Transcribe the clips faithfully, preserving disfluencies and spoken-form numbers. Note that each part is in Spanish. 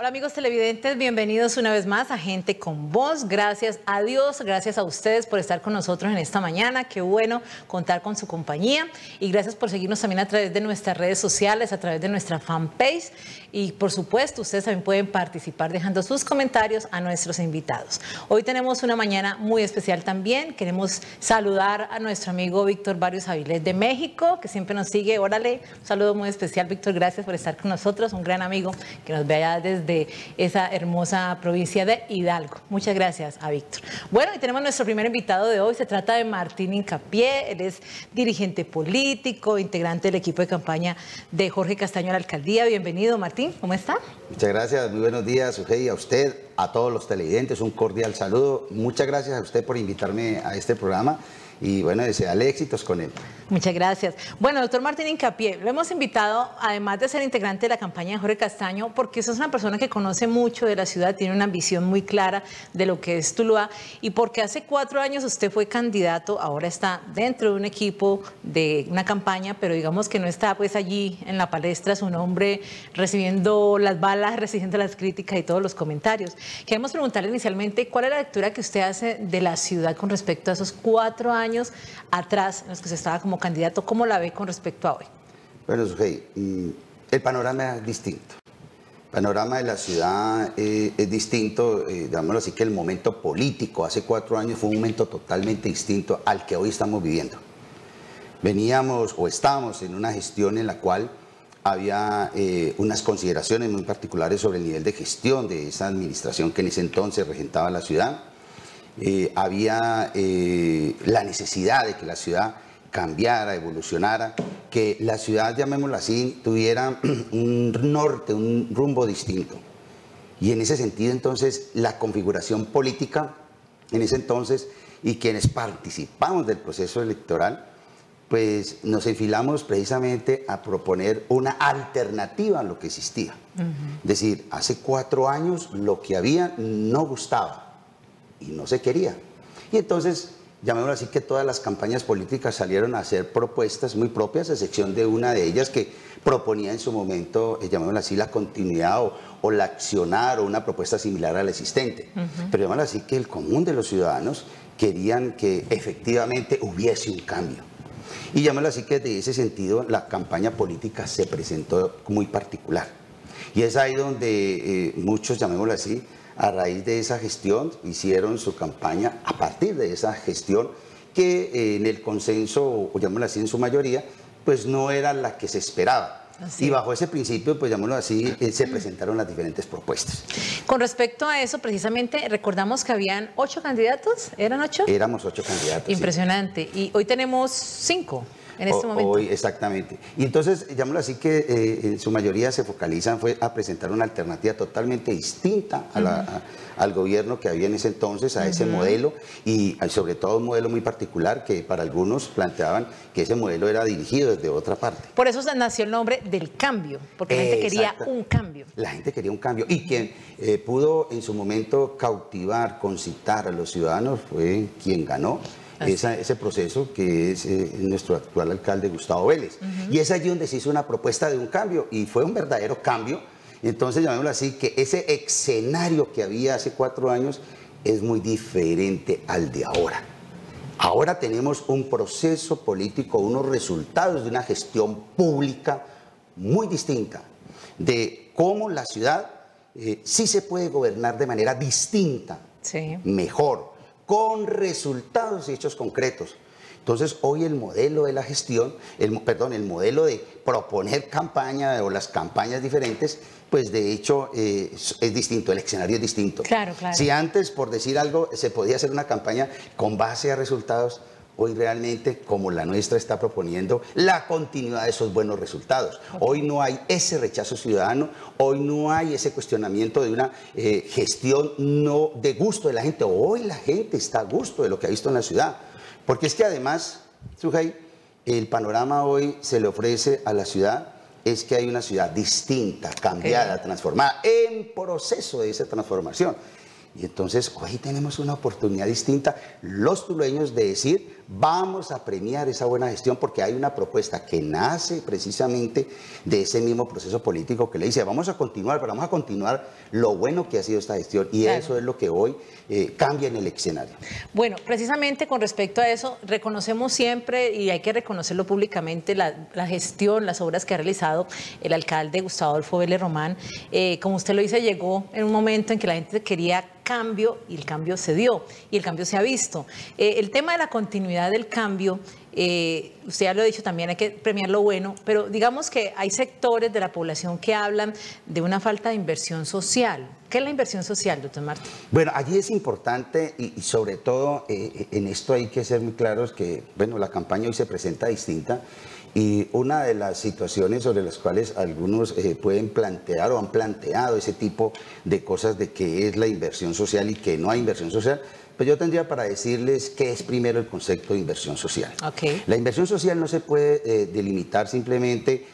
Hola amigos televidentes, bienvenidos una vez más a Gente con Voz. Gracias a Dios, gracias a ustedes por estar con nosotros en esta mañana. Qué bueno contar con su compañía y gracias por seguirnos también a través de nuestras redes sociales, a través de nuestra fanpage y por supuesto ustedes también pueden participar dejando sus comentarios a nuestros invitados. Hoy tenemos una mañana muy especial también. Queremos saludar a nuestro amigo Víctor Barrios Avilés de México, que siempre nos sigue. Órale, un saludo muy especial, Víctor, gracias por estar con nosotros, un gran amigo que nos ve allá desde de esa hermosa provincia de Hidalgo. Muchas gracias a Víctor. Bueno, y tenemos nuestro primer invitado de hoy. Se trata de Martín Hincapié. Él es dirigente político, integrante del equipo de campaña de Jorge Castaño a la alcaldía. Bienvenido, Martín. ¿Cómo está? Muchas gracias. Muy buenos días, Sujei, a usted, a todos los televidentes. Un cordial saludo. Muchas gracias a usted por invitarme a este programa. Y bueno, desearle éxitos con él. Muchas gracias. Bueno, doctor Martín Hincapié, lo hemos invitado, además de ser integrante de la campaña de Jorge Castaño, porque usted es una persona que conoce mucho de la ciudad, tiene una visión muy clara de lo que es Tuluá, y porque hace cuatro años usted fue candidato, ahora está dentro de un equipo de una campaña, pero digamos que no está pues allí en la palestra su nombre, recibiendo las balas, recibiendo las críticas y todos los comentarios. Queremos preguntarle inicialmente, ¿cuál es la lectura que usted hace de la ciudad con respecto a esos cuatro años años atrás en los que se estaba como candidato? ¿Cómo la ve con respecto a hoy? Bueno, Sujei, el panorama es distinto. El panorama de la ciudad eh, es distinto, eh, digámoslo así, que el momento político hace cuatro años fue un momento totalmente distinto al que hoy estamos viviendo. Veníamos o estábamos en una gestión en la cual había eh, unas consideraciones muy particulares sobre el nivel de gestión de esa administración que en ese entonces regentaba la ciudad. Eh, había eh, la necesidad de que la ciudad cambiara, evolucionara, que la ciudad, llamémoslo así, tuviera un norte, un rumbo distinto. Y en ese sentido, entonces, la configuración política, en ese entonces, y quienes participamos del proceso electoral, pues nos enfilamos precisamente a proponer una alternativa a lo que existía. Uh-huh. Es decir, hace cuatro años lo que había no gustaba y no se quería. Y entonces, llamémoslo así, que todas las campañas políticas salieron a hacer propuestas muy propias, a excepción de una de ellas que proponía en su momento, eh, llamémoslo así, la continuidad o, o la accionar o una propuesta similar a la existente. Uh-huh. Pero llamémoslo así, que el común de los ciudadanos querían que efectivamente hubiese un cambio. Y llamémoslo así, que de ese sentido la campaña política se presentó muy particular. Y es ahí donde eh, muchos, llamémoslo así, a raíz de esa gestión, hicieron su campaña a partir de esa gestión que eh, en el consenso, o llamémoslo así, en su mayoría, pues no era la que se esperaba. Así. Y bajo ese principio, pues llamémoslo así, eh, se presentaron las diferentes propuestas. Con respecto a eso, precisamente, recordamos que habían ocho candidatos, ¿eran ocho? Éramos ocho candidatos. Impresionante. Sí. Y hoy tenemos cinco. En este o, momento. Hoy, exactamente. Y entonces, llamémoslo así, que eh, en su mayoría se focalizan fue a presentar una alternativa totalmente distinta a la, uh-huh. a, al gobierno que había en ese entonces, a uh-huh. ese modelo, y sobre todo un modelo muy particular que para algunos planteaban que ese modelo era dirigido desde otra parte. Por eso nació el nombre del cambio, porque la gente quería un cambio. La gente quería un cambio. Y quien eh, pudo en su momento cautivar, concitar a los ciudadanos fue quien ganó. Esa, ese proceso, que es eh, nuestro actual alcalde Gustavo Vélez. Uh-huh. Y es allí donde se hizo una propuesta de un cambio, y fue un verdadero cambio. Entonces, llamémoslo así, que ese escenario que había hace cuatro años es muy diferente al de ahora. Ahora tenemos un proceso político, unos resultados de una gestión pública muy distinta, de cómo la ciudad eh, sí se puede gobernar de manera distinta, sí. mejor, con resultados y hechos concretos. Entonces, hoy el modelo de la gestión, el, perdón, el modelo de proponer campaña o las campañas diferentes, pues de hecho eh, es distinto, el escenario es distinto. Claro, claro. Si antes, por decir algo, se podía hacer una campaña con base a resultados, hoy realmente, como la nuestra está proponiendo, la continuidad de esos buenos resultados. Okay. Hoy no hay ese rechazo ciudadano, hoy no hay ese cuestionamiento de una eh, gestión no de gusto de la gente. Hoy la gente está a gusto de lo que ha visto en la ciudad. Porque es que además, Sujei, el panorama hoy se le ofrece a la ciudad es que hay una ciudad distinta, cambiada, okay. transformada, en proceso de esa transformación. Y entonces hoy tenemos una oportunidad distinta, los tulueños, de decir, vamos a premiar esa buena gestión, porque hay una propuesta que nace precisamente de ese mismo proceso político que le dice, vamos a continuar, pero vamos a continuar lo bueno que ha sido esta gestión. Y claro, eso es lo que hoy eh, cambia en el escenario. Bueno, precisamente con respecto a eso, reconocemos siempre, y hay que reconocerlo públicamente, la, la gestión, las obras que ha realizado el alcalde Gustavo Adolfo Vélez Román. Eh, como usted lo dice, llegó en un momento en que la gente quería cambio y el cambio se dio y el cambio se ha visto. Eh, el tema de la continuidad del cambio, eh, usted ya lo ha dicho también, hay que premiar lo bueno, pero digamos que hay sectores de la población que hablan de una falta de inversión social. ¿Qué es la inversión social, doctor Martín? Bueno, allí es importante y, y sobre todo eh, en esto hay que ser muy claros que, bueno, la campaña hoy se presenta distinta. Y una de las situaciones sobre las cuales algunos eh, pueden plantear o han planteado ese tipo de cosas de qué es la inversión social y que no hay inversión social, pues yo tendría para decirles qué es primero el concepto de inversión social. Okay. La inversión social no se puede eh, delimitar simplemente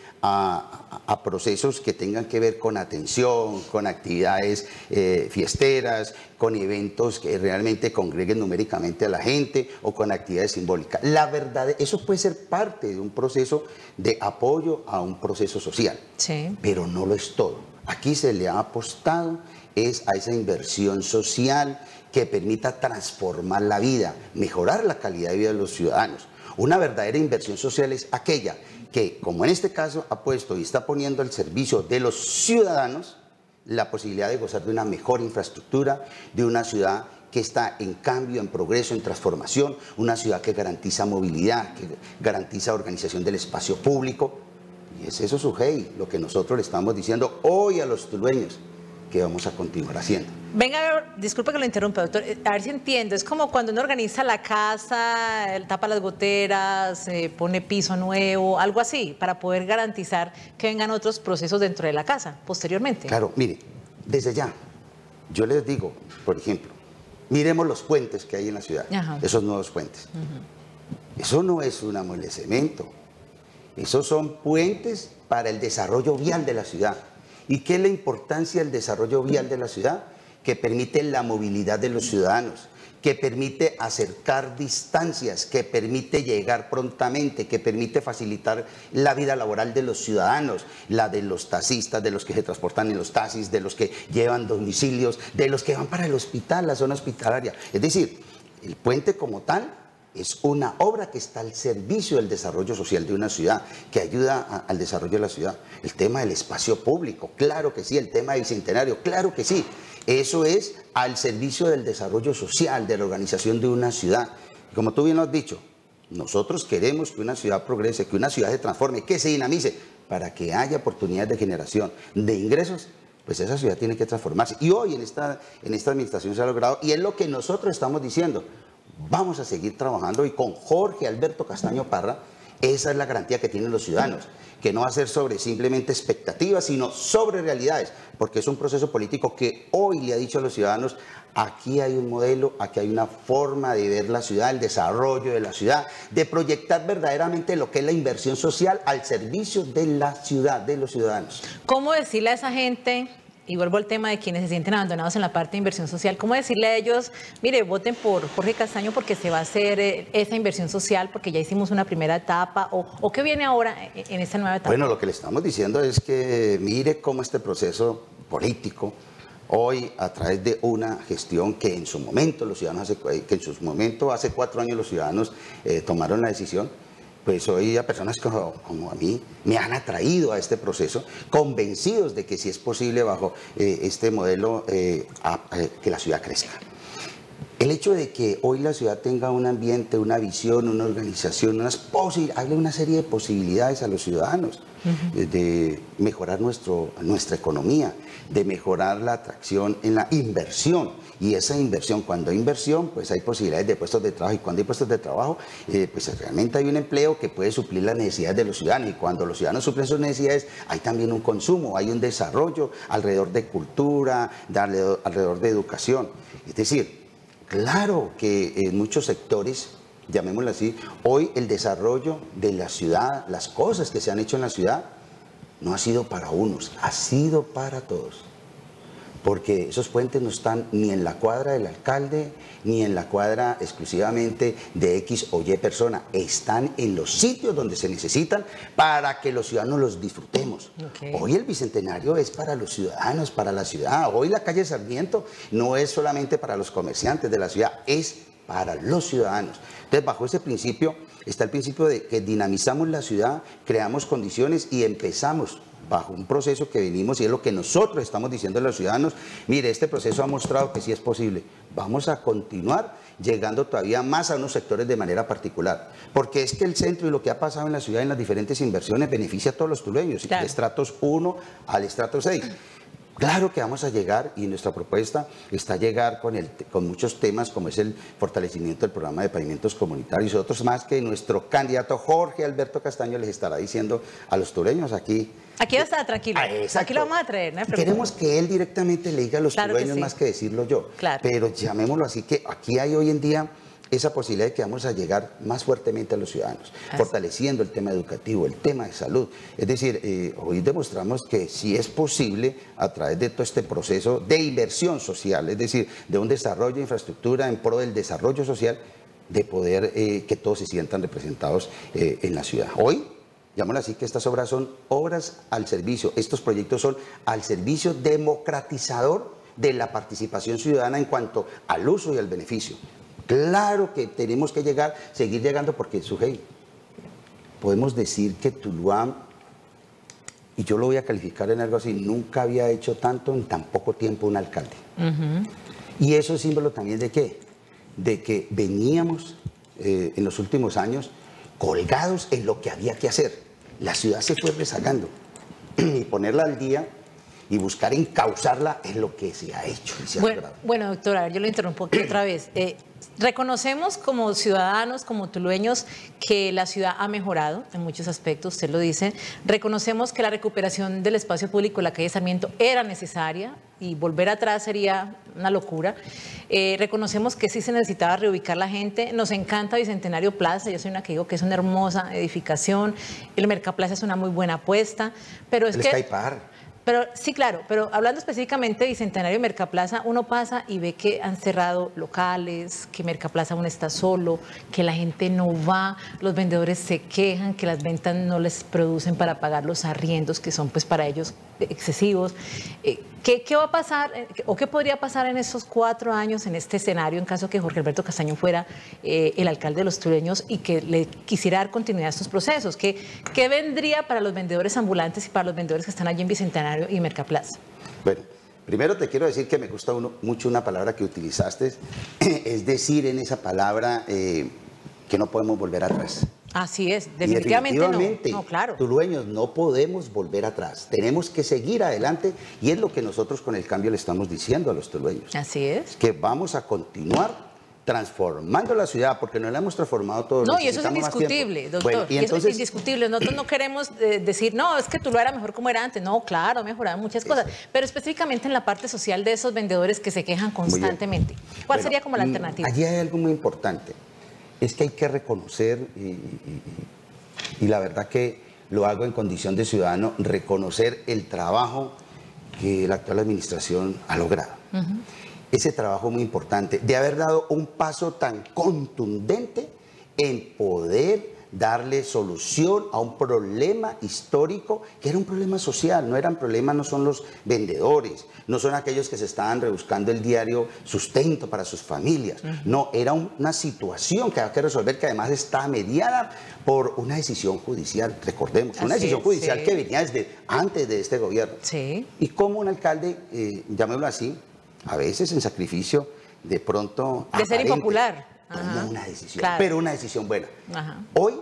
A, a procesos que tengan que ver con atención, con actividades eh, fiesteras, con eventos que realmente congreguen numéricamente a la gente o con actividades simbólicas. La verdad, eso puede ser parte de un proceso de apoyo a un proceso social, sí, pero no lo es todo. Aquí se le ha apostado es a esa inversión social que permita transformar la vida, mejorar la calidad de vida de los ciudadanos. Una verdadera inversión social es aquella que, como en este caso, ha puesto y está poniendo al servicio de los ciudadanos la posibilidad de gozar de una mejor infraestructura, de una ciudad que está en cambio, en progreso, en transformación, una ciudad que garantiza movilidad, que garantiza organización del espacio público. Y es eso su G E I, lo que nosotros le estamos diciendo hoy a los tulueños que vamos a continuar haciendo. Venga, disculpe que lo interrumpa, doctor, a ver si entiendo, es como cuando uno organiza la casa, tapa las goteras, eh, pone piso nuevo, algo así, para poder garantizar que vengan otros procesos dentro de la casa, posteriormente. Claro, mire, desde ya, yo les digo, por ejemplo, miremos los puentes que hay en la ciudad, Ajá. esos nuevos puentes. Uh-huh. Eso no es un amolecimiento, esos son puentes para el desarrollo vial de la ciudad. ¿Y qué es la importancia del desarrollo vial de la ciudad? Que permite la movilidad de los ciudadanos, que permite acercar distancias, que permite llegar prontamente, que permite facilitar la vida laboral de los ciudadanos, la de los taxistas, de los que se transportan en los taxis, de los que llevan domicilios, de los que van para el hospital, la zona hospitalaria. Es decir, el puente como tal es una obra que está al servicio del desarrollo social de una ciudad, que ayuda a, al desarrollo de la ciudad. El tema del espacio público, claro que sí. El tema del bicentenario, claro que sí. Eso es al servicio del desarrollo social, de la organización de una ciudad. Como tú bien lo has dicho, nosotros queremos que una ciudad progrese, que una ciudad se transforme, que se dinamice, para que haya oportunidades de generación de ingresos. Pues esa ciudad tiene que transformarse. Y hoy en esta, en esta administración se ha logrado, y es lo que nosotros estamos diciendo. Vamos a seguir trabajando y con Jorge Alberto Castaño Parra, esa es la garantía que tienen los ciudadanos, que no va a ser sobre simplemente expectativas, sino sobre realidades, porque es un proceso político que hoy le ha dicho a los ciudadanos, aquí hay un modelo, aquí hay una forma de ver la ciudad, el desarrollo de la ciudad, de proyectar verdaderamente lo que es la inversión social al servicio de la ciudad, de los ciudadanos. ¿Cómo decirle a esa gente? Y vuelvo al tema de quienes se sienten abandonados en la parte de inversión social. ¿Cómo decirle a ellos, mire, voten por Jorge Castaño porque se va a hacer eh, esa inversión social, porque ya hicimos una primera etapa? ¿O, o qué viene ahora en esta nueva etapa? Bueno, lo que le estamos diciendo es que mire cómo este proceso político, hoy a través de una gestión que en su momento los ciudadanos, hace, que en su momento hace cuatro años los ciudadanos eh, tomaron la decisión, pues hoy a personas como, como a mí me han atraído a este proceso, convencidos de que sí es posible bajo eh, este modelo eh, a, a, que la ciudad crezca. El hecho de que hoy la ciudad tenga un ambiente, una visión, una organización, unas hable una serie de posibilidades a los ciudadanos, uh-huh. de, de mejorar nuestro, nuestra economía, de mejorar la atracción en la inversión. Y esa inversión, cuando hay inversión, pues hay posibilidades de puestos de trabajo. Y cuando hay puestos de trabajo, eh, pues realmente hay un empleo que puede suplir las necesidades de los ciudadanos. Y cuando los ciudadanos suplen sus necesidades, hay también un consumo, hay un desarrollo alrededor de cultura, de alrededor, alrededor de educación. Es decir, claro que en muchos sectores, llamémoslo así, hoy el desarrollo de la ciudad, las cosas que se han hecho en la ciudad, no ha sido para unos, ha sido para todos. porque esos puentes no están ni en la cuadra del alcalde, ni en la cuadra exclusivamente de X o Y persona, están en los sitios donde se necesitan para que los ciudadanos los disfrutemos. Okay. Hoy el Bicentenario es para los ciudadanos, para la ciudad. Hoy la calle Sarmiento no es solamente para los comerciantes de la ciudad, es para los ciudadanos. Entonces, bajo ese principio está el principio de que dinamizamos la ciudad, creamos condiciones y empezamos bajo un proceso que venimos, y es lo que nosotros estamos diciendo a los ciudadanos. Mire, este proceso ha mostrado que sí es posible. Vamos a continuar llegando todavía más a unos sectores de manera particular, porque es que el centro y lo que ha pasado en la ciudad en las diferentes inversiones beneficia a todos los tulueños, claro. De estratos uno al estrato seis. Claro que vamos a llegar, y nuestra propuesta está llegar con, el, con muchos temas, como es el fortalecimiento del programa de pavimentos comunitarios y otros más que nuestro candidato Jorge Alberto Castaño les estará diciendo a los tureños aquí. Aquí va a estar tranquilo, ah, aquí lo vamos a traer. No queremos que él directamente le diga a los claro tureños sí. Más que decirlo yo, claro. Pero llamémoslo así, que aquí hay hoy en día esa posibilidad de que vamos a llegar más fuertemente a los ciudadanos, así. Fortaleciendo el tema educativo, el tema de salud. Es decir, eh, hoy demostramos que sí es posible a través de todo este proceso de inversión social, es decir, de un desarrollo de infraestructura en pro del desarrollo social, de poder eh, que todos se sientan representados eh, en la ciudad. Hoy, llamémoslo así, que estas obras son obras al servicio, estos proyectos son al servicio democratizador de la participación ciudadana en cuanto al uso y al beneficio. Claro que tenemos que llegar, seguir llegando, porque, Sujei, podemos decir que Tuluá, y yo lo voy a calificar en algo así, nunca había hecho tanto en tan poco tiempo un alcalde. Uh-huh. Y eso es símbolo también de qué, de que veníamos eh, en los últimos años colgados en lo que había que hacer. La ciudad se fue rezagando, y ponerla al día y buscar encauzarla es lo que se ha hecho y se ha bueno, logrado. Bueno, doctora, a ver, yo le interrumpo aquí otra vez. Eh, reconocemos como ciudadanos, como tulueños, que la ciudad ha mejorado en muchos aspectos, usted lo dice. Reconocemos que la recuperación del espacio público en la calle Sarmiento era necesaria y volver atrás sería una locura. Eh, reconocemos que sí se necesitaba reubicar la gente. Nos encanta Bicentenario Plaza, yo soy una que digo que es una hermosa edificación. El Mercaplaza es una muy buena apuesta, pero es el que... Skypark. Pero sí, claro, pero hablando específicamente de Bicentenario y Mercaplaza, uno pasa y ve que han cerrado locales, que Mercaplaza aún está solo, que la gente no va, los vendedores se quejan, que las ventas no les producen para pagar los arriendos, que son pues para ellos excesivos. Eh, ¿qué, ¿Qué va a pasar o qué podría pasar en esos cuatro años en este escenario en caso que Jorge Alberto Castaño fuera eh, el alcalde de los tulueños y que le quisiera dar continuidad a estos procesos? ¿Qué, ¿Qué vendría para los vendedores ambulantes y para los vendedores que están allí en Bicentenario y Mercaplaza? Bueno, primero te quiero decir que me gusta uno, mucho una palabra que utilizaste, es decir, en esa palabra eh, que no podemos volver atrás. Así es, definitivamente, definitivamente no, no, claro. Tulueños, no podemos volver atrás, tenemos que seguir adelante y es lo que nosotros con el cambio le estamos diciendo a los tulueños. Así es. Que vamos a continuar transformando la ciudad, porque no la hemos transformado todos. No, y eso es indiscutible, doctor. Bueno, y, y entonces... eso es indiscutible. Nosotros no queremos eh, decir, no, es que Tuluá era mejor como era antes. No, claro, ha mejorado muchas cosas. Eso. Pero específicamente en la parte social de esos vendedores que se quejan constantemente. ¿Cuál bueno, sería como la alternativa? Allí hay algo muy importante. Es que hay que reconocer, y, y, y la verdad que lo hago en condición de ciudadano, reconocer el trabajo que la actual administración ha logrado. Uh-huh. Ese trabajo muy importante, de haber dado un paso tan contundente en poder darle solución a un problema histórico que era un problema social, no eran problemas, no son los vendedores, no son aquellos que se estaban rebuscando el diario sustento para sus familias, uh-huh. No, era un, una situación que había que resolver, que además está mediada por una decisión judicial, recordemos, Así una decisión es, judicial sí. que venía desde antes de este gobierno. Sí. Y como un alcalde, eh, llamémoslo así, a veces en sacrificio, de pronto... De ser impopular. Tomó una decisión, claro. pero una decisión buena. Ajá. Hoy,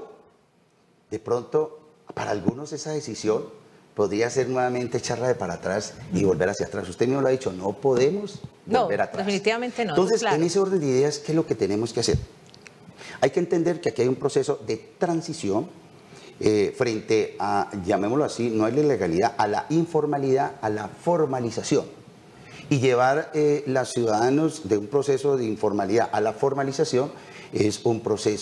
de pronto, para algunos esa decisión podría ser nuevamente echarla de para atrás y volver hacia atrás. Usted mismo lo ha dicho, no podemos no, volver atrás. Definitivamente no. Entonces, claro. en ese orden de ideas, ¿qué es lo que tenemos que hacer? Hay que entender que aquí hay un proceso de transición eh, frente a, llamémoslo así, no es la ilegalidad, a la informalidad, a la formalización. Y llevar eh, los ciudadanos de un proceso de informalidad a la formalización es un proceso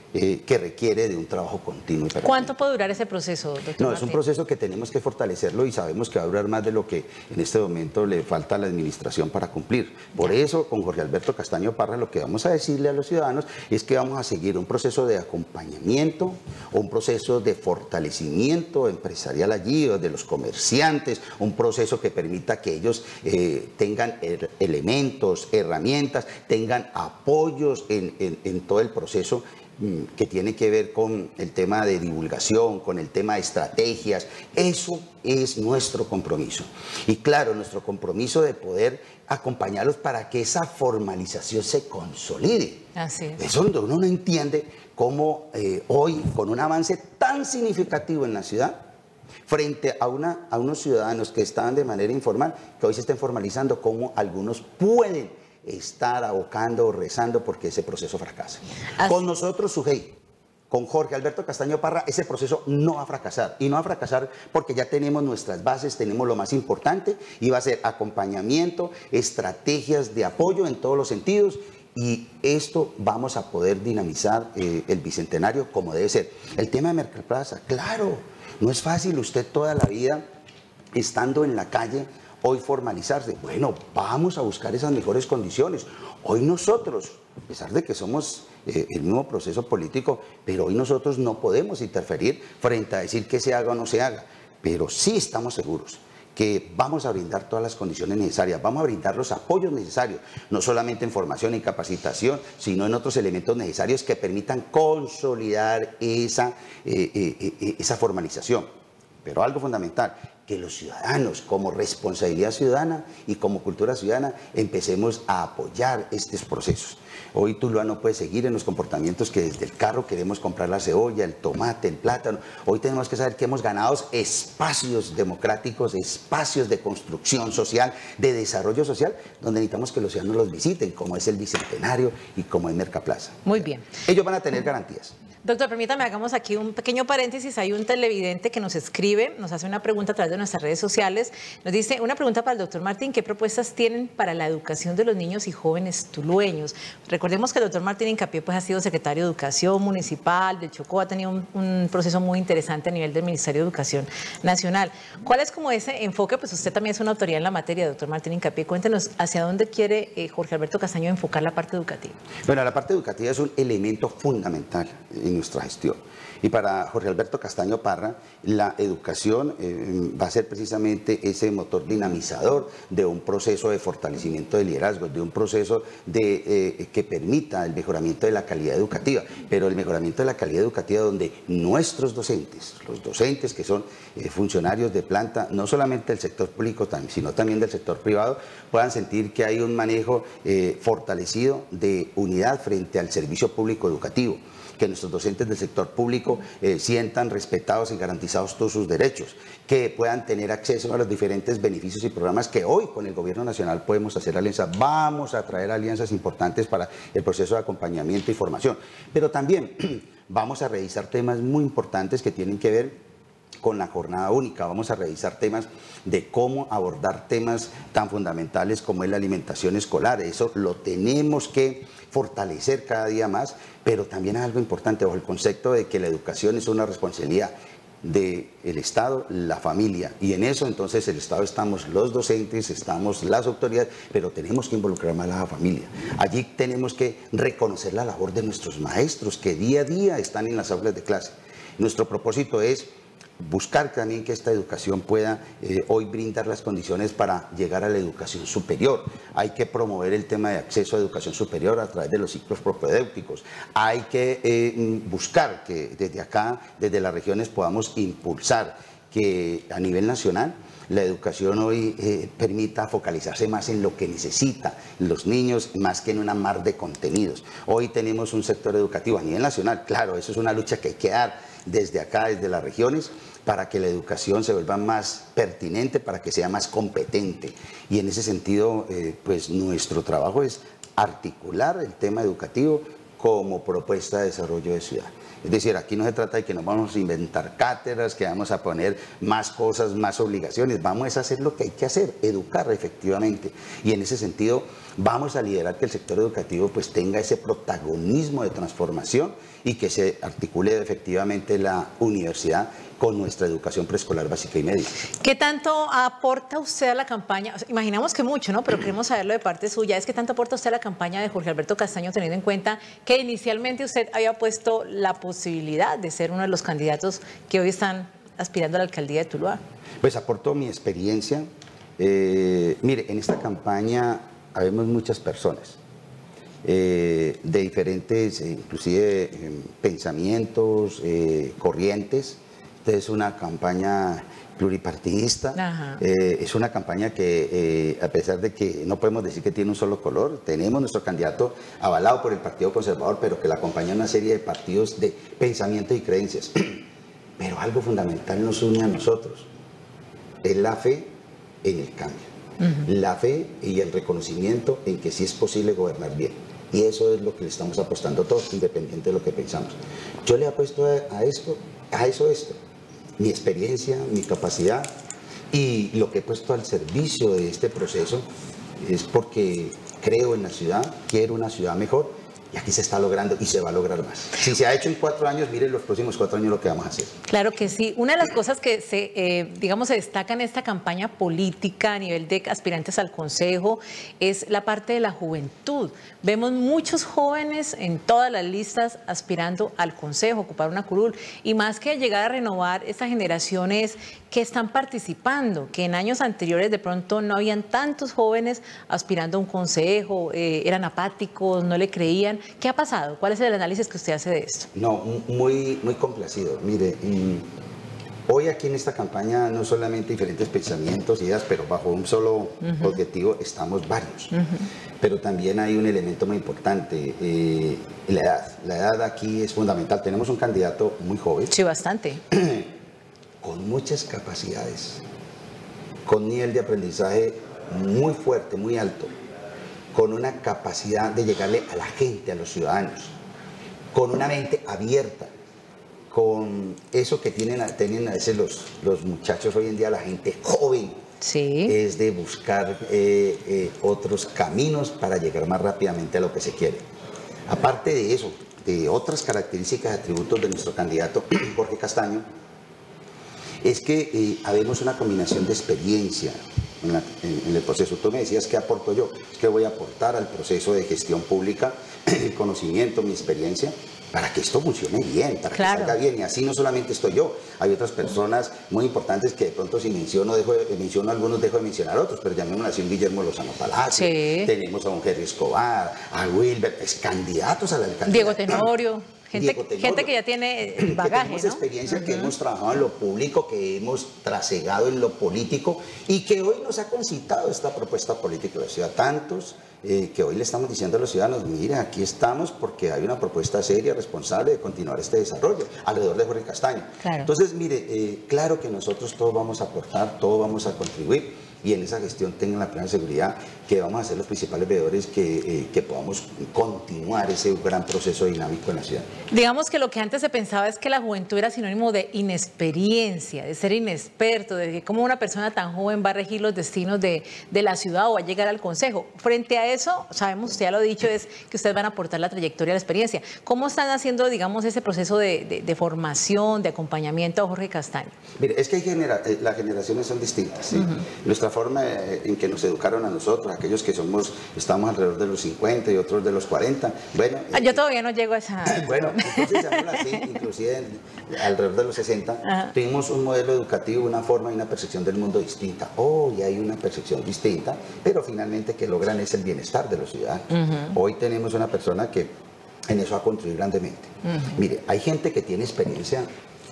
eh, que requiere de un trabajo continuo. Y ¿Cuánto puede durar ese proceso, doctor No, Martín? es un proceso que tenemos que fortalecerlo y sabemos que va a durar más de lo que en este momento le falta a la administración para cumplir. Por eso, con Jorge Alberto Castaño Parra, lo que vamos a decirle a los ciudadanos es que vamos a seguir un proceso de acompañamiento, un proceso de fortalecimiento empresarial allí, o de los comerciantes, un proceso que permita que ellos eh, tengan er, elementos, herramientas, tengan apoyos en, en, en todo el proceso que tiene que ver con el tema de divulgación, con el tema de estrategias. Eso es nuestro compromiso. Y claro, nuestro compromiso de poder acompañarlos para que esa formalización se consolide. Así es. Eso donde uno no entiende cómo eh, hoy, con un avance tan significativo en la ciudad, frente a, una, a unos ciudadanos que estaban de manera informal, que hoy se estén formalizando, cómo algunos pueden estar abocando o rezando porque ese proceso fracasa. Así. Con nosotros, Sujei, con Jorge Alberto Castaño Parra, ese proceso no va a fracasar. Y no va a fracasar porque ya tenemos nuestras bases, tenemos lo más importante, y va a ser acompañamiento, estrategias de apoyo en todos los sentidos. Y esto vamos a poder dinamizar eh, el Bicentenario como debe ser. El tema de Mercaplaza, claro, no es fácil usted toda la vida estando en la calle hoy formalizarse. Bueno, vamos a buscar esas mejores condiciones. Hoy nosotros, a pesar de que somos eh, el mismo proceso político, pero hoy nosotros no podemos interferir frente a decir que se haga o no se haga. Pero sí estamos seguros que vamos a brindar todas las condiciones necesarias, vamos a brindar los apoyos necesarios, no solamente en formación y capacitación, sino en otros elementos necesarios que permitan consolidar esa, eh, eh, eh, esa formalización. Pero algo fundamental, que los ciudadanos, como responsabilidad ciudadana y como cultura ciudadana, empecemos a apoyar estos procesos. Hoy Tuluá no puede seguir en los comportamientos que desde el carro queremos comprar la cebolla, el tomate, el plátano. Hoy tenemos que saber que hemos ganado espacios democráticos, espacios de construcción social, de desarrollo social, donde necesitamos que los ciudadanos los visiten, como es el Bicentenario y como es Mercaplaza. Muy bien. Ellos van a tener garantías. Doctor, permítame, hagamos aquí un pequeño paréntesis. Hay un televidente que nos escribe, nos hace una pregunta a través de nuestras redes sociales. Nos dice, una pregunta para el doctor Martín, ¿qué propuestas tienen para la educación de los niños y jóvenes tulueños? Recordemos que el doctor Martín Hincapié pues, ha sido secretario de Educación Municipal del Chocó, ha tenido un, un proceso muy interesante a nivel del Ministerio de Educación Nacional. ¿Cuál es como ese enfoque? Pues usted también es una autoridad en la materia, doctor Martín Hincapié. Cuéntenos hacia dónde quiere eh, Jorge Alberto Castaño enfocar la parte educativa. Bueno, la parte educativa es un elemento fundamental en nuestra gestión. Y para Jorge Alberto Castaño Parra, la educación eh, va a ser precisamente ese motor dinamizador de un proceso de fortalecimiento de liderazgo, de un proceso de, eh, que permita el mejoramiento de la calidad educativa, pero el mejoramiento de la calidad educativa donde nuestros docentes, los docentes que son eh, funcionarios de planta, no solamente del sector público, sino también del sector privado, puedan sentir que hay un manejo eh, fortalecido de unidad frente al servicio público educativo, que nuestros docentes del sector público eh, sientan respetados y garantizados todos sus derechos, que puedan tener acceso a los diferentes beneficios y programas que hoy con el gobierno nacional podemos hacer alianzas. Vamos a traer alianzas importantes para el proceso de acompañamiento y formación, pero también vamos a revisar temas muy importantes que tienen que ver con la jornada única. Vamos a revisar temas de cómo abordar temas tan fundamentales como es la alimentación escolar. Eso lo tenemos que fortalecer cada día más, pero también es algo importante bajo el concepto de que la educación es una responsabilidad del Estado, la familia, y en eso entonces el Estado estamos los docentes, estamos las autoridades, pero tenemos que involucrar más a la familia. Allí tenemos que reconocer la labor de nuestros maestros que día a día están en las aulas de clase. Nuestro propósito es buscar también que esta educación pueda eh, hoy brindar las condiciones para llegar a la educación superior. Hay que promover el tema de acceso a educación superior a través de los ciclos propedéuticos. Hay que eh, buscar que desde acá, desde las regiones, podamos impulsar que a nivel nacional la educación hoy eh, permita focalizarse más en lo que necesitan los niños, más que en una mar de contenidos. Hoy tenemos un sector educativo a nivel nacional, claro, eso es una lucha que hay que dar desde acá, desde las regiones, para que la educación se vuelva más pertinente, para que sea más competente. Y en ese sentido, eh, pues nuestro trabajo es articular el tema educativo como propuesta de desarrollo de ciudad. Es decir, aquí no se trata de que nos vamos a inventar cátedras, que vamos a poner más cosas, más obligaciones. Vamos a hacer lo que hay que hacer, educar efectivamente. Y en ese sentido vamos a liderar que el sector educativo pues tenga ese protagonismo de transformación y que se articule efectivamente la universidad con nuestra educación preescolar básica y media. ¿Qué tanto aporta usted a la campaña? O sea, imaginamos que mucho, ¿no? Pero queremos saberlo de parte suya. ¿Es que tanto aporta usted a la campaña de Jorge Alberto Castaño, teniendo en cuenta que inicialmente usted había puesto la posibilidad de ser uno de los candidatos que hoy están aspirando a la alcaldía de Tuluá? Pues aportó mi experiencia. Eh, mire, en esta campaña habemos muchas personas eh, de diferentes, eh, inclusive eh, pensamientos, eh, corrientes. Entonces es una campaña pluripartidista, eh, es una campaña que eh, a pesar de que no podemos decir que tiene un solo color, tenemos nuestro candidato avalado por el Partido Conservador, pero que la acompaña una serie de partidos de pensamiento y creencias. Pero algo fundamental nos une a nosotros, es la fe en el cambio, uh-huh. la fe y el reconocimiento en que sí es posible gobernar bien. Y eso es lo que le estamos apostando todos, independiente de lo que pensamos. Yo le apuesto a, a esto, a eso esto. Mi experiencia, mi capacidad y lo que he puesto al servicio de este proceso es porque creo en la ciudad, quiero una ciudad mejor y aquí se está logrando y se va a lograr más. Si se ha hecho en cuatro años, miren los próximos cuatro años lo que vamos a hacer. Claro que sí. Una de las cosas que se, eh, digamos, se destaca en esta campaña política a nivel de aspirantes al Consejo es la parte de la juventud. Vemos muchos jóvenes en todas las listas aspirando al Consejo, ocupar una curul. Y más que llegar a renovar estas generaciones que están participando, que en años anteriores de pronto no habían tantos jóvenes aspirando a un consejo, eh, eran apáticos, no le creían. ¿Qué ha pasado? ¿Cuál es el análisis que usted hace de esto? No, muy, muy complacido. Mire, hoy aquí en esta campaña no solamente diferentes pensamientos, ideas, pero bajo un solo uh-huh. objetivo estamos varios. Uh-huh. Pero también hay un elemento muy importante, eh, la edad. La edad aquí es fundamental. Tenemos un candidato muy joven. Sí, bastante. Con muchas capacidades, con nivel de aprendizaje muy fuerte, muy alto, con una capacidad de llegarle a la gente, a los ciudadanos, con una mente abierta, con eso que tienen, tienen a veces los, los muchachos hoy en día, la gente joven, sí. es de buscar eh, eh, otros caminos para llegar más rápidamente a lo que se quiere. Aparte de eso, de otras características, atributos de nuestro candidato Jorge Castaño, es que eh, habemos una combinación de experiencia en, la, en, en el proceso. Tú me decías, ¿qué aporto yo? ¿Qué voy a aportar al proceso de gestión pública? El conocimiento, mi experiencia, para que esto funcione bien, para claro. que salga bien. Y así no solamente estoy yo, hay otras personas muy importantes que de pronto si menciono, dejo de, menciono algunos, dejo de mencionar a otros, pero llamémoslo así, un Guillermo Lozano Palacio, sí. tenemos a un Jerry Escobar, a Wilber, pues, candidatos a la alcaldía. Diego Tenorio. Gente, gente que ya tiene bagaje, que tenemos ¿no? experiencia, uh-huh. que hemos trabajado en lo público, que hemos trasegado en lo político y que hoy nos ha concitado esta propuesta política de la ciudad. Tantos eh, que hoy le estamos diciendo a los ciudadanos, mire, aquí estamos porque hay una propuesta seria, responsable de continuar este desarrollo alrededor de Jorge Castaño. Claro. Entonces, mire, eh, claro que nosotros todos vamos a aportar, todos vamos a contribuir. Y en esa gestión tengan la plena seguridad que vamos a ser los principales veedores que, eh, que podamos continuar ese gran proceso dinámico en la ciudad. Digamos que lo que antes se pensaba es que la juventud era sinónimo de inexperiencia, de ser inexperto, de que cómo una persona tan joven va a regir los destinos de, de la ciudad o va a llegar al Consejo. Frente a eso, sabemos, usted ya lo ha dicho, es que ustedes van a aportar la trayectoria, la experiencia. ¿Cómo están haciendo, digamos, ese proceso de, de, de formación, de acompañamiento a Jorge Castaño? Mire, es que hay genera las generaciones son distintas, ¿sí? Uh-huh. Nuestra forma en que nos educaron a nosotros, aquellos que somos, estamos alrededor de los cincuenta y otros de los cuarenta. Bueno, ah, yo todavía no llego a esa... Bueno, entonces llamémoslo así, inclusive alrededor de los sesenta, ajá. tuvimos un modelo educativo, una forma y una percepción del mundo distinta. Hoy hay una percepción distinta, pero finalmente que logran es el bienestar de los ciudadanos. Uh-huh. Hoy tenemos una persona que en eso ha contribuido grandemente. Uh-huh. Mire, hay gente que tiene experiencia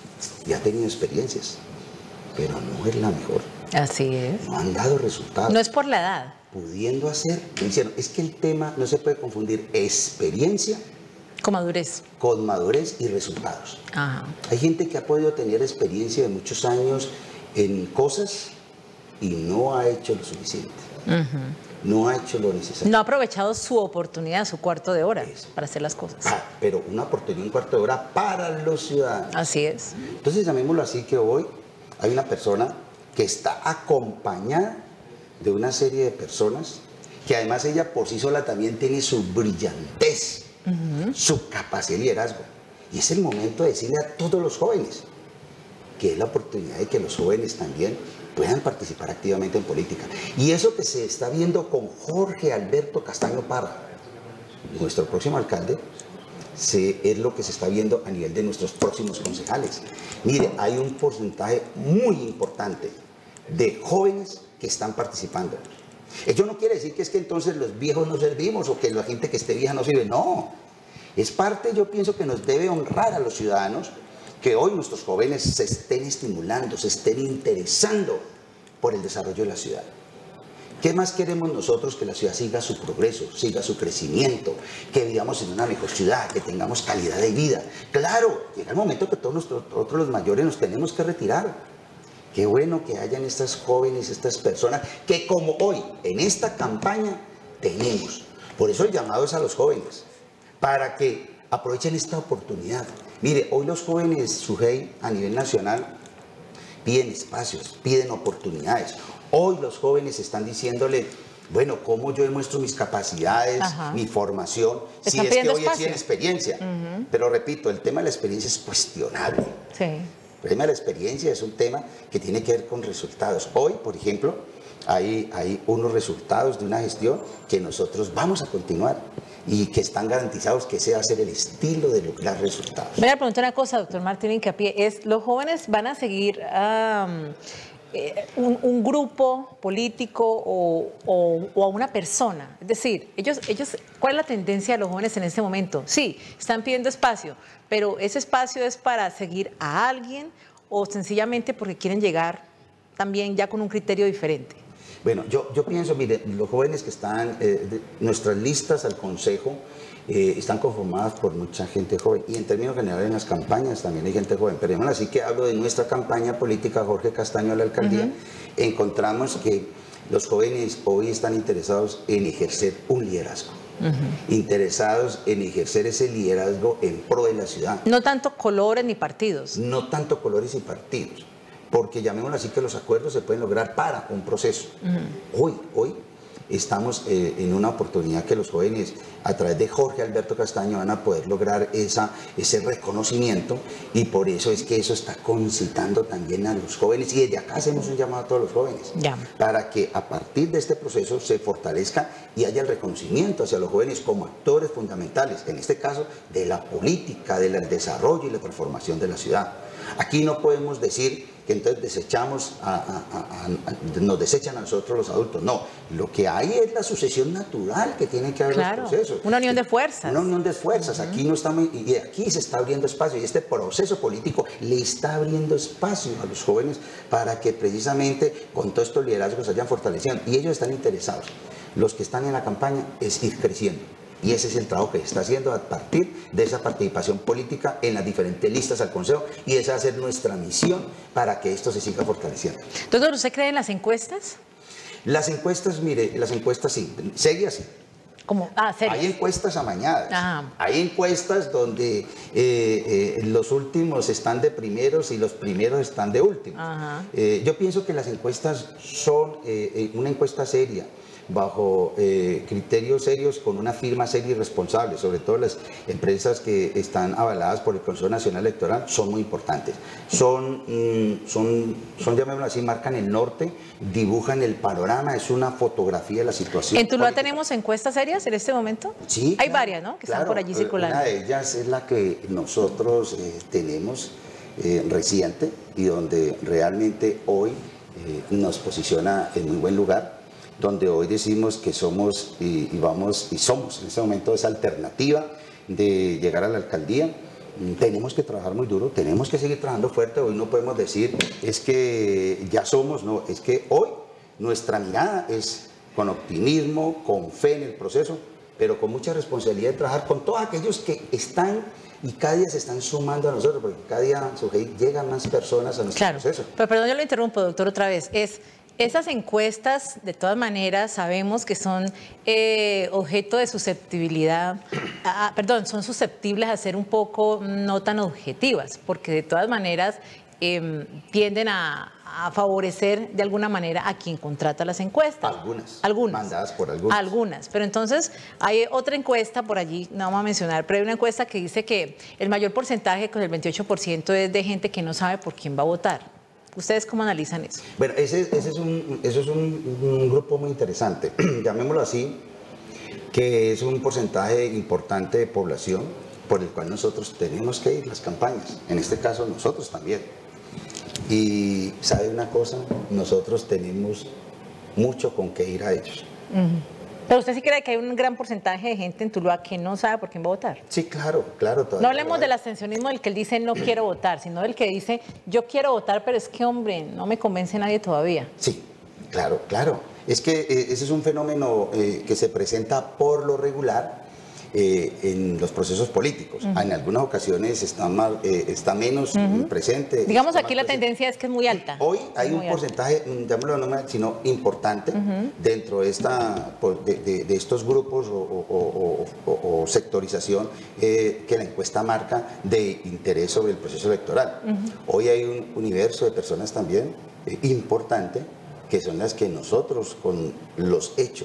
y ha tenido experiencias, pero no es la mejor. Así es. No han dado resultados. No es por la edad. Pudiendo hacer, me hicieron, es que el tema no se puede confundir experiencia con madurez. Con madurez y resultados. Ajá. Hay gente que ha podido tener experiencia de muchos años en cosas, y no ha hecho lo suficiente. Uh-huh. No ha hecho lo necesario. No ha aprovechado su oportunidad, su cuarto de hora Eso. para hacer las cosas. Ah, pero una oportunidad, un cuarto de hora para los ciudadanos. Así es. Entonces, llamémoslo así, que hoy hay una persona que está acompañada de una serie de personas que además ella por sí sola también tiene su brillantez, uh-huh. su capacidad de liderazgo. Y es el momento de decirle a todos los jóvenes que es la oportunidad de que los jóvenes también puedan participar activamente en política. Y eso que se está viendo con Jorge Alberto Castaño Parra, nuestro próximo alcalde, se, es lo que se está viendo a nivel de nuestros próximos concejales. Mire, hay un porcentaje muy importante de jóvenes que están participando. Ello no quiere decir que es que entonces los viejos no servimos o que la gente que esté vieja no sirve, no. Es parte, yo pienso, que nos debe honrar a los ciudadanos que hoy nuestros jóvenes se estén estimulando, se estén interesando por el desarrollo de la ciudad. ¿Qué más queremos nosotros? Que la ciudad siga su progreso, siga su crecimiento, que vivamos en una mejor ciudad, que tengamos calidad de vida. Claro, llega el momento que todos nosotros los mayores nos tenemos que retirar. Qué bueno que hayan estas jóvenes, estas personas, que como hoy, en esta campaña, tenemos. Por eso el llamado es a los jóvenes, para que aprovechen esta oportunidad. Mire, hoy los jóvenes Sujei a nivel nacional piden espacios, piden oportunidades. Hoy los jóvenes están diciéndole, bueno, ¿cómo yo demuestro mis capacidades, Ajá. mi formación? Si es que hoy tienen experiencia. Uh-huh. Pero repito, el tema de la experiencia es cuestionable. Sí. El tema de la experiencia es un tema que tiene que ver con resultados. Hoy, por ejemplo, hay, hay unos resultados de una gestión que nosotros vamos a continuar y que están garantizados que ese va a ser el estilo de lograr resultados. Voy a preguntar una cosa, doctor Martín Incapié, es, ¿los jóvenes van a seguir um, eh, un, un grupo político o, o, o a una persona? Es decir, ellos, ellos, ¿cuál es la tendencia de los jóvenes en este momento? Sí, están pidiendo espacio, pero ¿ese espacio es para seguir a alguien o sencillamente porque quieren llegar también ya con un criterio diferente? Bueno, yo, yo pienso, mire, los jóvenes que están, eh, de, nuestras listas al Consejo eh, están conformadas por mucha gente joven y en términos generales en las campañas también hay gente joven, pero así que hablo de nuestra campaña política Jorge Castaño a la alcaldía, uh-huh. encontramos que los jóvenes hoy están interesados en ejercer un liderazgo, uh-huh. interesados en ejercer ese liderazgo en pro de la ciudad. No tanto colores ni partidos. No tanto colores y partidos. Porque llamémoslo así, que los acuerdos se pueden lograr para un proceso. Uh-huh. Hoy, hoy estamos eh, en una oportunidad que los jóvenes, a través de Jorge Alberto Castaño, van a poder lograr esa, ese reconocimiento y por eso es que eso está concitando también a los jóvenes y desde acá hacemos un llamado a todos los jóvenes yeah. para que a partir de este proceso se fortalezca y haya el reconocimiento hacia los jóvenes como actores fundamentales, en este caso de la política, del desarrollo y la transformación de la ciudad. Aquí no podemos decir que entonces desechamos a, a, a, a, nos desechan a nosotros los adultos. No, lo que hay es la sucesión natural que tienen que haber claro, los procesos. Una unión de fuerzas. Una unión de fuerzas. Uh-huh. Aquí no estamos, y aquí se está abriendo espacio y este proceso político le está abriendo espacio a los jóvenes para que precisamente con todos estos liderazgos se vayan fortaleciendo. Y ellos están interesados. Los que están en la campaña es ir creciendo. Y ese es el trabajo que se está haciendo a partir de esa participación política en las diferentes listas al Consejo y esa va a ser nuestra misión para que esto se siga fortaleciendo. Doctor, ¿usted cree en las encuestas? Las encuestas, mire, las encuestas sí, serias sí. ¿Cómo? Ah, serias. Hay encuestas amañadas, Ajá. hay encuestas donde eh, eh, los últimos están de primeros y los primeros están de últimos. Eh, yo pienso que las encuestas son eh, una encuesta seria, bajo eh, criterios serios, con una firma seria y responsable, sobre todo las empresas que están avaladas por el Consejo Nacional Electoral, son muy importantes. Son, mm, son, son llamémoslo así, marcan el norte, dibujan el panorama, es una fotografía de la situación. ¿En Tuluá tenemos encuestas serias en este momento? Sí. Hay claro, varias, ¿no? Que claro, están por allí circulando. Una de ellas es la que nosotros eh, tenemos eh, reciente y donde realmente hoy eh, nos posiciona en muy buen lugar, donde hoy decimos que somos y, y vamos y somos en este momento esa alternativa de llegar a la alcaldía. Tenemos que trabajar muy duro, tenemos que seguir trabajando fuerte. Hoy no podemos decir es que ya somos, no, es que hoy nuestra mirada es con optimismo, con fe en el proceso, pero con mucha responsabilidad de trabajar con todos aquellos que están y cada día se están sumando a nosotros, porque cada día llegan más personas a nuestro claro, proceso. Pero perdón, yo lo interrumpo, doctor, otra vez. Es Esas encuestas, de todas maneras, sabemos que son eh, objeto de susceptibilidad, ah, perdón, son susceptibles a ser un poco no tan objetivas, porque de todas maneras eh, tienden a, a favorecer de alguna manera a quien contrata las encuestas. Algunas. Algunas. Mandadas por algunas. Algunas. Pero entonces hay otra encuesta por allí, no vamos a mencionar, pero hay una encuesta que dice que el mayor porcentaje, con el veintiocho por ciento, es de gente que no sabe por quién va a votar. ¿Ustedes cómo analizan eso? Bueno, ese, ese es, un, eso es un, un grupo muy interesante, llamémoslo así, que es un porcentaje importante de población por el cual nosotros tenemos que ir las campañas, en este caso nosotros también. Y ¿sabe una cosa? Nosotros tenemos mucho con qué ir a ellos. Uh-huh. ¿Pero usted sí cree que hay un gran porcentaje de gente en Tuluá que no sabe por quién va a votar? Sí, claro, claro. No hablemos del abstencionismo del que él dice no quiero votar, sino del que dice yo quiero votar, pero es que, hombre, no me convence nadie todavía. Sí, claro, claro. Es que eh, ese es un fenómeno eh, que se presenta por lo regular eh, en los procesos políticos. Uh-huh. En algunas ocasiones está, más, eh, está menos uh-huh. presente. Digamos aquí la presente. tendencia es que es muy alta. Hoy hay un porcentaje, llamémoslo no sino importante, uh-huh. dentro de, esta, de, de, de estos grupos o, o, o, o, o sectorización eh, que la encuesta marca de interés sobre el proceso electoral. Uh-huh. Hoy hay un universo de personas también eh, importante, que son las que nosotros con los hechos,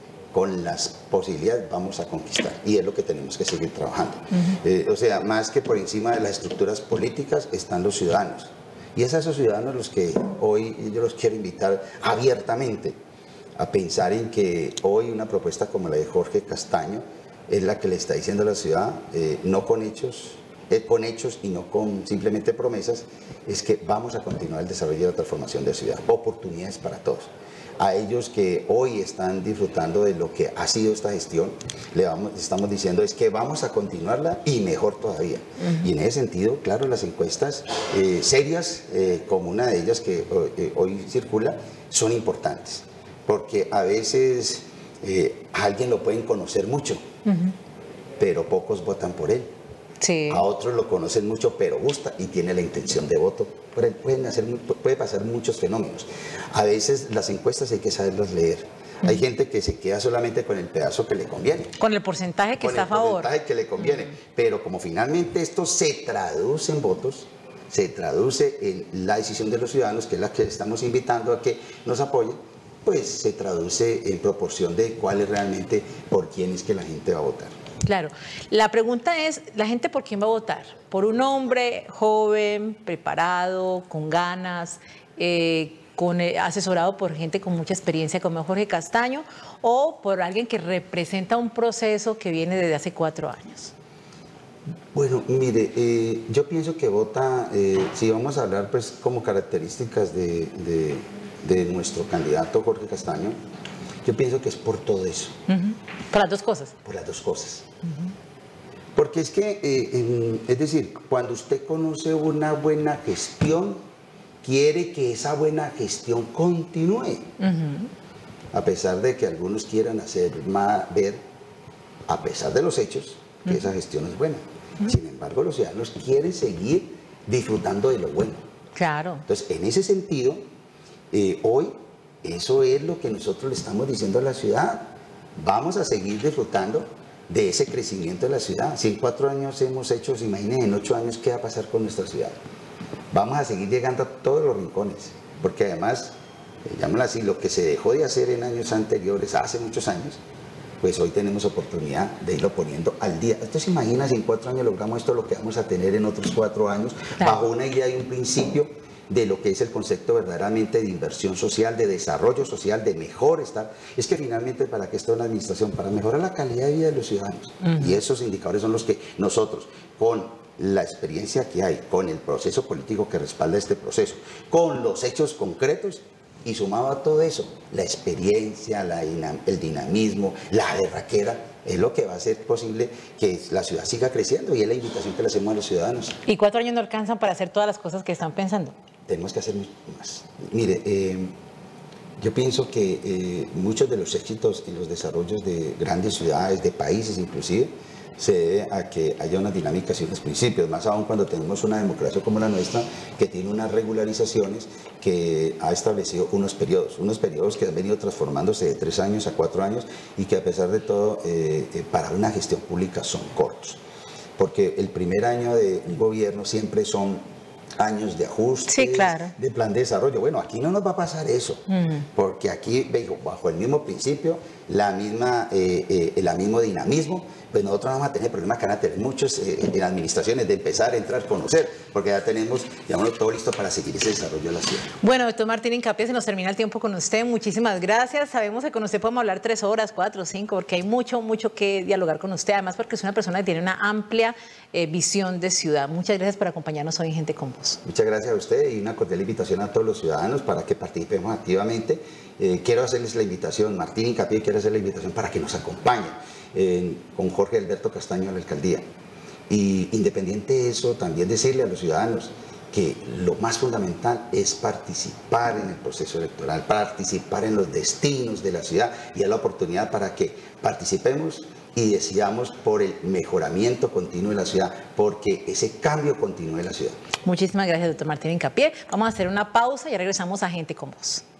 con las posibilidades vamos a conquistar, y es lo que tenemos que seguir trabajando. Uh-huh. eh, o sea, más que por encima de las estructuras políticas están los ciudadanos, y es a esos ciudadanos los que hoy yo los quiero invitar abiertamente a pensar en que hoy una propuesta como la de Jorge Castaño es la que le está diciendo a la ciudad, eh, no con hechos, eh, con hechos y no con simplemente promesas, es que vamos a continuar el desarrollo y la transformación de la ciudad, oportunidades para todos. A ellos que hoy están disfrutando de lo que ha sido esta gestión, le vamos, estamos diciendo es que vamos a continuarla y mejor todavía. Uh-huh. Y en ese sentido, claro, las encuestas eh, serias, eh, como una de ellas que eh, hoy circula, son importantes, porque a veces eh, a alguien lo pueden conocer mucho, uh-huh. pero pocos votan por él. Sí. A otros lo conocen mucho, pero gusta y tiene la intención de voto. Pueden hacer, puede pasar muchos fenómenos. A veces las encuestas hay que saberlas leer. Uh-huh. Hay gente que se queda solamente con el pedazo que le conviene. Con el porcentaje que con está a favor. Con el porcentaje que le conviene. Uh-huh. Pero como finalmente esto se traduce en votos, se traduce en la decisión de los ciudadanos, que es la que estamos invitando a que nos apoyen, pues se traduce en proporción de cuál es realmente por quién es que la gente va a votar. Claro. La pregunta es, ¿la gente por quién va a votar? ¿Por un hombre joven, preparado, con ganas, eh, con, eh, asesorado por gente con mucha experiencia como Jorge Castaño, o por alguien que representa un proceso que viene desde hace cuatro años? Bueno, mire, eh, yo pienso que vota, eh, si vamos a hablar pues como características de, de, de nuestro candidato Jorge Castaño, yo pienso que es por todo eso. Uh-huh. ¿Por las dos cosas? Por las dos cosas. Uh-huh. Porque es que, eh, en, es decir, cuando usted conoce una buena gestión, quiere que esa buena gestión continúe. Uh-huh. A pesar de que algunos quieran hacer más, ver, a pesar de los hechos, que uh-huh. esa gestión es buena. Uh-huh. Sin embargo, los ciudadanos quieren seguir disfrutando de lo bueno. Claro. Entonces, en ese sentido, eh, hoy, eso es lo que nosotros le estamos diciendo a la ciudad. Vamos a seguir disfrutando de ese crecimiento de la ciudad. Si en cuatro años hemos hecho, se imaginen, en ocho años, ¿qué va a pasar con nuestra ciudad? Vamos a seguir llegando a todos los rincones, porque además, llamémoslo así, lo que se dejó de hacer en años anteriores, hace muchos años, pues hoy tenemos oportunidad de irlo poniendo al día. Entonces, se imagina si en cuatro años logramos esto, lo que vamos a tener en otros cuatro años, claro, bajo una idea y un principio de lo que es el concepto verdaderamente de inversión social, de desarrollo social, de mejor estar. Es que finalmente, ¿para qué está una administración? Para mejorar la calidad de vida de los ciudadanos. Uh-huh. Y esos indicadores son los que nosotros, con la experiencia que hay, con el proceso político que respalda este proceso, con los hechos concretos, y sumado a todo eso, la experiencia, la, el dinamismo, la berraquera, es lo que va a hacer posible que la ciudad siga creciendo, y es la invitación que le hacemos a los ciudadanos. ¿Y cuatro años no alcanzan para hacer todas las cosas que están pensando? Tenemos que hacer más. Mire, eh, yo pienso que eh, muchos de los éxitos en los desarrollos de grandes ciudades, de países inclusive, se debe a que haya unas dinámicas y unos principios, más aún cuando tenemos una democracia como la nuestra, que tiene unas regularizaciones, que ha establecido unos periodos, unos periodos que han venido transformándose de tres años a cuatro años y que a pesar de todo, eh, eh, para una gestión pública son cortos. Porque el primer año de un gobierno siempre son años de ajuste, sí, claro, de plan de desarrollo. Bueno, aquí no nos va a pasar eso, uh-huh. porque aquí, bajo el mismo principio, la misma, eh, eh, el mismo dinamismo, pues nosotros vamos a tener problemas que van a tener muchos eh, en administraciones de empezar a entrar, conocer, porque ya tenemos, digamos, todo listo para seguir ese desarrollo de la ciudad. Bueno, doctor Martín Hincapié, se nos termina el tiempo con usted. Muchísimas gracias. Sabemos que con usted podemos hablar tres horas, cuatro, cinco, porque hay mucho, mucho que dialogar con usted. Además, porque es una persona que tiene una amplia eh, visión de ciudad. Muchas gracias por acompañarnos hoy en Gente con Voz. Muchas gracias a usted y una cordial invitación a todos los ciudadanos para que participemos activamente. Eh, quiero hacerles la invitación, Martín Hincapié quiere hacer la invitación para que nos acompañen eh, con Jorge Alberto Castaño a la alcaldía. Y independiente de eso, también decirle a los ciudadanos que lo más fundamental es participar en el proceso electoral, participar en los destinos de la ciudad y dar la oportunidad para que participemos y decidamos por el mejoramiento continuo de la ciudad, porque ese cambio continuo de la ciudad. Muchísimas gracias, doctor Martín Hincapié. Vamos a hacer una pausa y regresamos a Gente con Voz.